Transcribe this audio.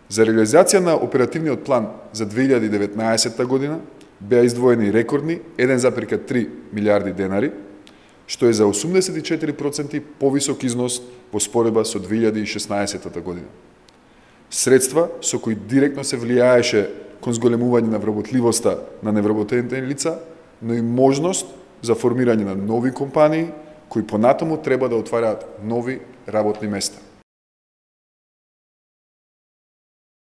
За реализација на оперативниот план за 2019 година беа издвоени рекордни 1,3 милиарди денари, што е за 84% повисок износ во споредба со 2016 година. Средства со кои директно се влијаеше кон зголемување на вработливоста на невработените лица, но и можност за формирање на нови компании кои понатаму треба да отвараат нови работни места.